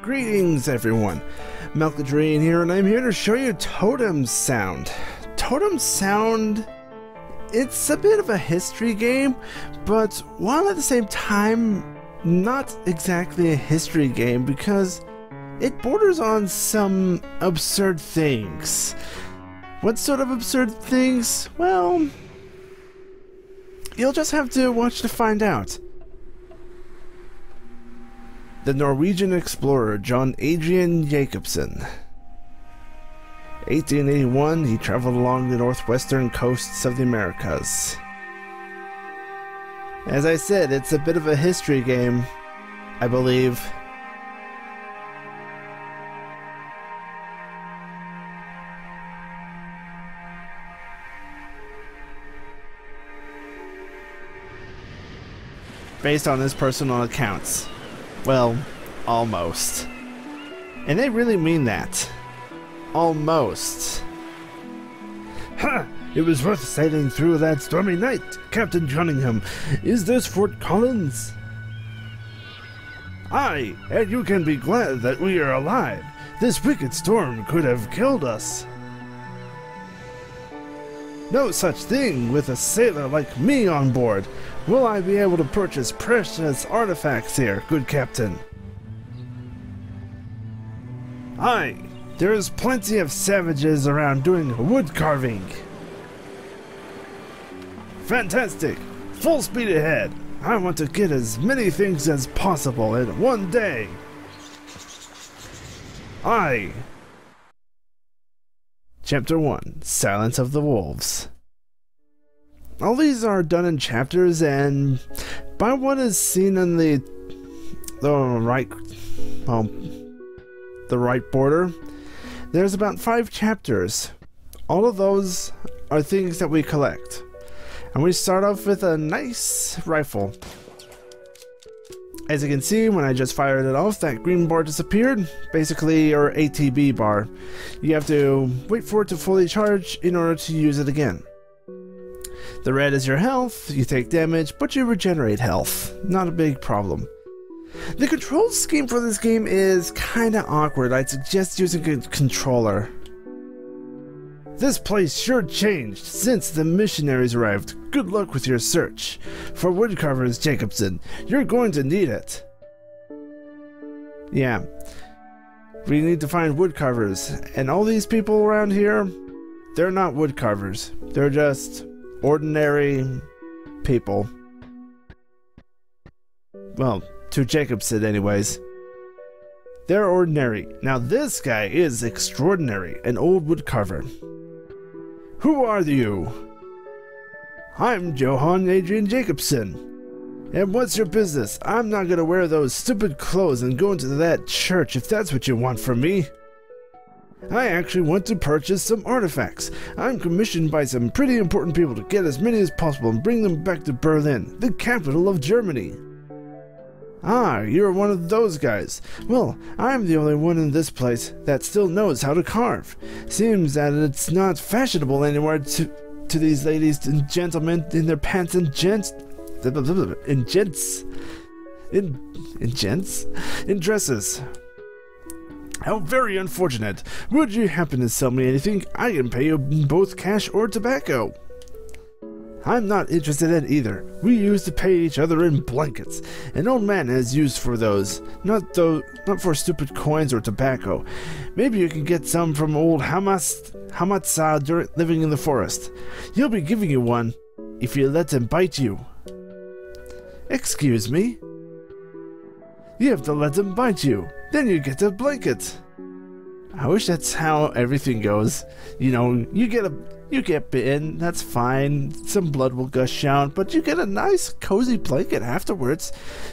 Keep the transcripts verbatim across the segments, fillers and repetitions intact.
Greetings everyone, Malkadrian here, and I'm here to show you Totem Sound. Totem Sound, it's a bit of a history game, but while at the same time not exactly a history game because it borders on some absurd things. What sort of absurd things? Well, you'll just have to watch to find out. The Norwegian explorer John Adrian Jacobsen. eighteen eighty-one, he traveled along the northwestern coasts of the Americas. As I said, it's a bit of a history game, I believe. Based on his personal accounts. Well, almost. And they really mean that. Almost. Ha! It was worth sailing through that stormy night, Captain Cunningham. Is this Fort Collins? Aye, and you can be glad that we are alive. This wicked storm could have killed us. No such thing with a sailor like me on board. Will I be able to purchase precious artifacts here, good captain? Aye, there is plenty of savages around doing wood carving. Fantastic! Full speed ahead! I want to get as many things as possible in one day! Aye! Chapter one, Silence of the Wolves. All these are done in chapters, and by what is seen in the the right, well, the right border, there's about five chapters. All of those are things that we collect, and we start off with a nice rifle. As you can see, when I just fired it off, that green bar disappeared, basically your A T B bar. You have to wait for it to fully charge in order to use it again. The red is your health, you take damage, but you regenerate health. Not a big problem. The control scheme for this game is kinda awkward. I'd suggest using a controller. This place sure changed since the missionaries arrived. Good luck with your search. For woodcarvers, Jacobsen, you're going to need it. Yeah. We need to find woodcarvers, and all these people around here, they're not woodcarvers. They're just ordinary people. Well, to Jacobsen anyways. They're ordinary. Now this guy is extraordinary, an old woodcarver. Who are you? I'm Johann Adrian Jacobsen. And what's your business? I'm not gonna wear those stupid clothes and go into that church if that's what you want from me. I actually want to purchase some artifacts. I'm commissioned by some pretty important people to get as many as possible and bring them back to Berlin, the capital of Germany. Ah, you're one of those guys. Well, I'm the only one in this place that still knows how to carve. Seems that it's not fashionable anymore to to these ladies and gentlemen in their pants and gents in gents in in gents in dresses. How very unfortunate. Would you happen to sell me anything? I can pay you both cash or tobacco. I'm not interested in either. We used to pay each other in blankets. An old man has used for those, not though, not for stupid coins or tobacco. Maybe you can get some from old Hamas, Hamatsa living in the forest. He'll be giving you one if you let him bite you. Excuse me? You have to let him bite you. Then you get a blanket. I wish that's how everything goes. You know, you get a you get bitten, that's fine. Some blood will gush out, but you get a nice cozy blanket afterwards.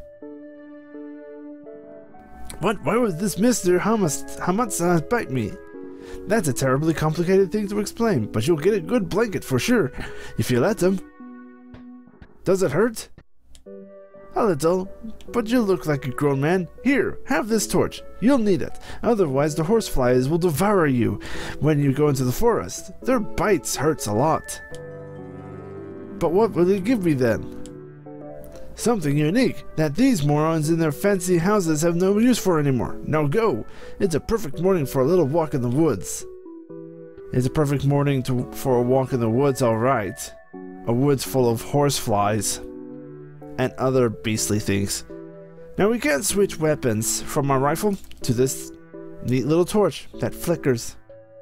What? Why would this Mister Hamas Hamatsa bite me? That's a terribly complicated thing to explain, but you'll get a good blanket for sure if you let him. Does it hurt? A little, but you look like a grown man. Here, have this torch. You'll need it. Otherwise, the horseflies will devour you when you go into the forest. Their bites hurts a lot. But what will you give me then? Something unique that these morons in their fancy houses have no use for anymore. Now go! It's a perfect morning for a little walk in the woods. It's a perfect morning to, for a walk in the woods, alright. A woods full of horseflies and other beastly things. Now we can switch weapons from my rifle to this neat little torch that flickers.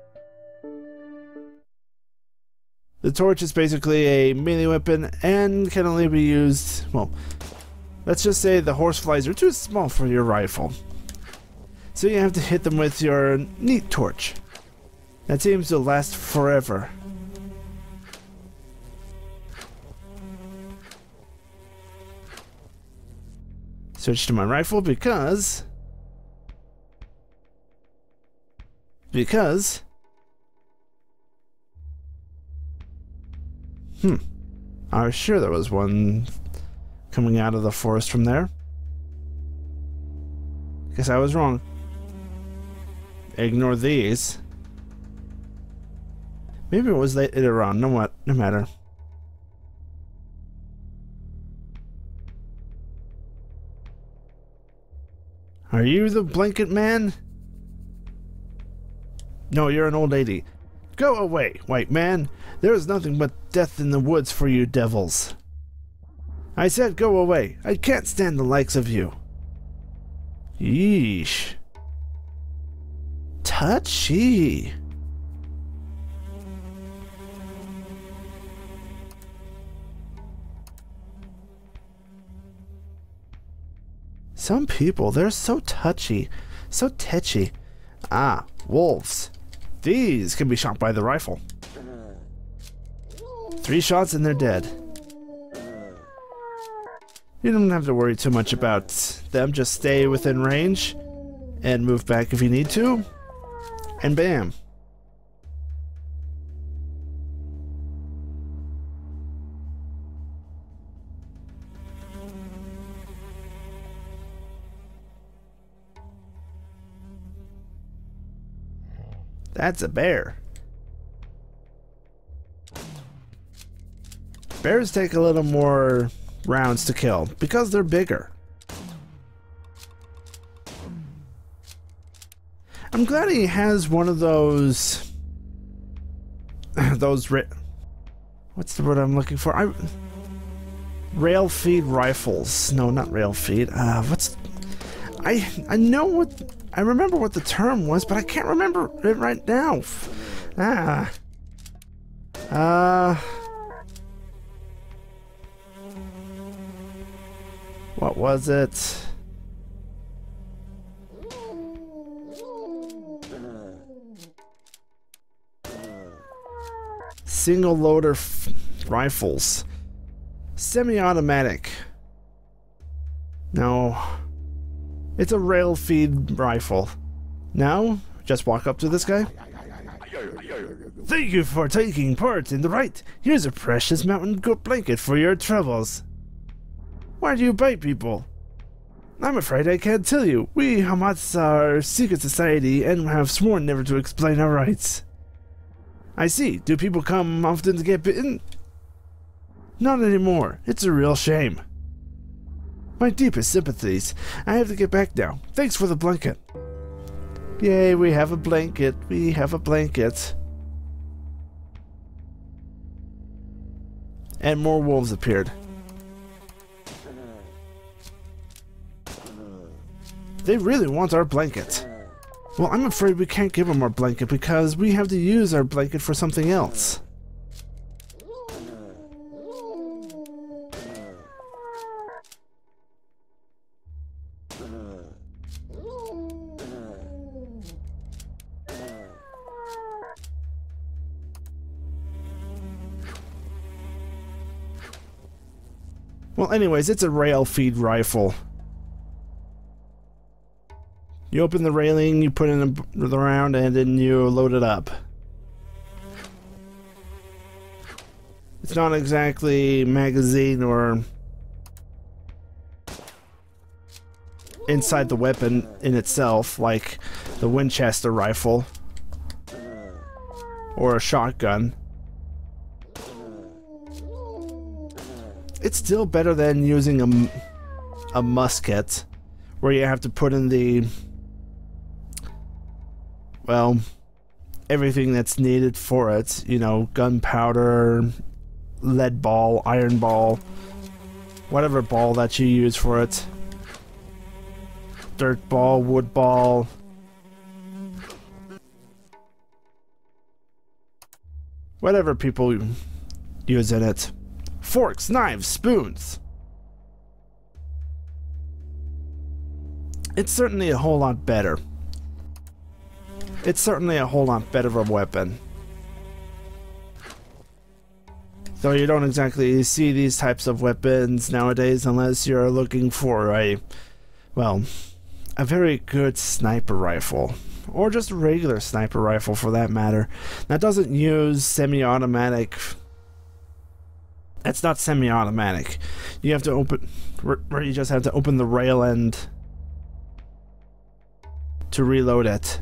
The torch is basically a melee weapon and can only be used, well, let's just say the horseflies are too small for your rifle. So you have to hit them with your neat torch. That seems to last forever. Switch to my rifle because... Because... Hmm. I was sure there was one coming out of the forest from there. Guess I was wrong. Ignore these. Maybe it was later on. No what? No matter. Are you the blanket man? No, you're an old lady. Go away, white man. There is nothing but death in the woods for you devils. I said go away. I can't stand the likes of you. Yeesh. Touchy. Some people, they're so touchy, so tetchy. Ah, wolves. These can be shot by the rifle. Three shots and they're dead. You don't have to worry too much about them, just stay within range and move back if you need to, and bam. That's a bear. Bears take a little more rounds to kill because they're bigger. I'm glad he has one of those those ri what's the word I'm looking for? I rail feed rifles. No, not rail feed. Uh, what's I I know what I remember what the term was, but I can't remember it right now. Ah. Uh. What was it? Single loader f rifles. Semi-automatic. No. It's a rail feed rifle. Now, just walk up to this guy. Thank you for taking part in the rite. Here's a precious mountain goat blanket for your troubles. Why do you bite people? I'm afraid I can't tell you. We Hamats are a secret society and have sworn never to explain our rights. I see. Do people come often to get bitten? Not anymore. It's a real shame. My deepest sympathies. I have to get back now. Thanks for the blanket. Yay, we have a blanket. We have a blanket. And more wolves appeared. They really want our blanket. Well, I'm afraid we can't give them our blanket because we have to use our blanket for something else. Well, anyways, it's a rail feed rifle. You open the railing, you put in the round, and then you load it up. It's not exactly magazine or inside the weapon in itself, like the Winchester rifle or a shotgun. it's still better than using a, a musket, where you have to put in the, well, everything that's needed for it. You know, gunpowder, lead ball, iron ball, whatever ball that you use for it. Dirt ball, wood ball. Whatever people use in it. Forks, knives, spoons. It's certainly a whole lot better. It's certainly a whole lot better of a weapon. Though you don't exactly see these types of weapons nowadays unless you're looking for a, well, a very good sniper rifle. Or just a regular sniper rifle for that matter. That doesn't use semi-automatic. It's not semi-automatic. You have to open, where you just have to open the rail end to reload it.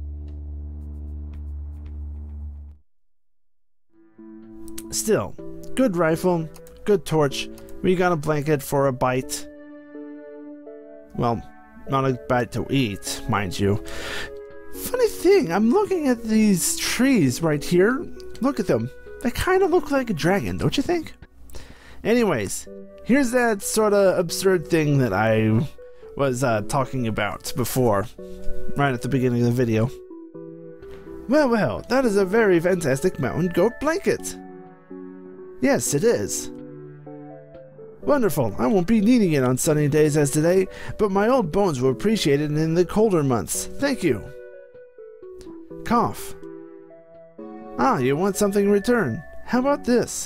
Still, good rifle, good torch. We got a blanket for a bite. Well, not a bite to eat, mind you. Funny thing, I'm looking at these trees right here. Look at them. They kind of look like a dragon, don't you think? Anyways, here's that sort of absurd thing that I was uh, talking about before, right at the beginning of the video. Well, well, that is a very fantastic mountain goat blanket. Yes, it is. Wonderful. I won't be needing it on sunny days as today, but my old bones will appreciate it in the colder months. Thank you. Cough. Ah, you want something in return. How about this?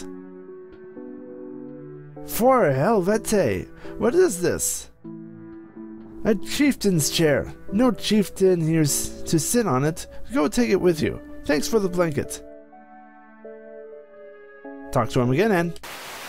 For helvete, what is this? A chieftain's chair. No chieftain here's to sit on it. Go take it with you. Thanks for the blanket. Talk to him again, and...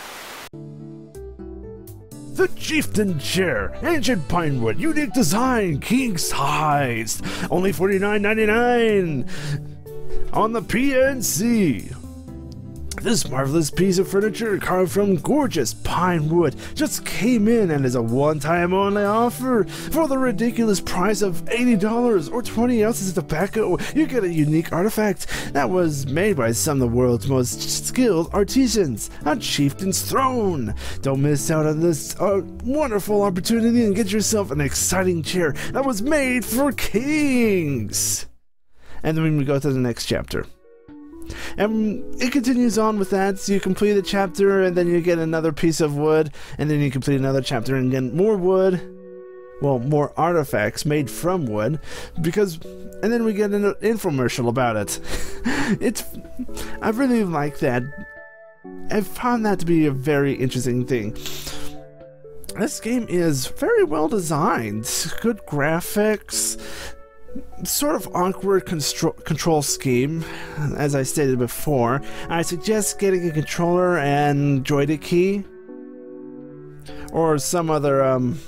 The Chieftain Chair, ancient pine wood, unique design, king size, only forty-nine ninety-nine on the P N C. This marvelous piece of furniture carved from gorgeous pine wood just came in and is a one-time only offer. For the ridiculous price of eighty dollars or twenty ounces of tobacco, you get a unique artifact that was made by some of the world's most skilled artisans. A chieftain's throne. Don't miss out on this uh, wonderful opportunity and get yourself an exciting chair that was made for kings. And then we go to the next chapter. And it continues on with that, so you complete a chapter and then you get another piece of wood, and then you complete another chapter and get more wood, well, more artifacts made from wood, because, and then we get an infomercial about it. It's, I really like that. I found that to be a very interesting thing. This game is very well designed, good graphics, sort of awkward control scheme, as I stated before. I suggest getting a controller and joystick key, or some other um,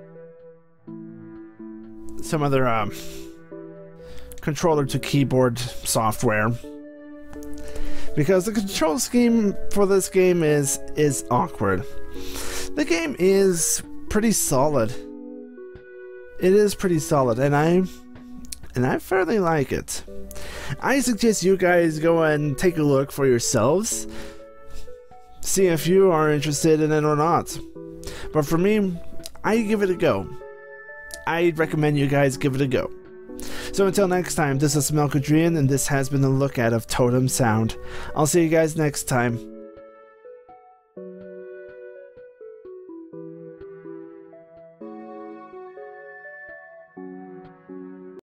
some other um, controller to keyboard software, because the control scheme for this game is is awkward. The game is pretty solid. It is pretty solid, and I. And I fairly like it. I suggest you guys go and take a look for yourselves. See if you are interested in it or not. But for me, I give it a go. I recommend you guys give it a go. So until next time, this is Melkodrian, and this has been a look at of Totem Sound. I'll see you guys next time.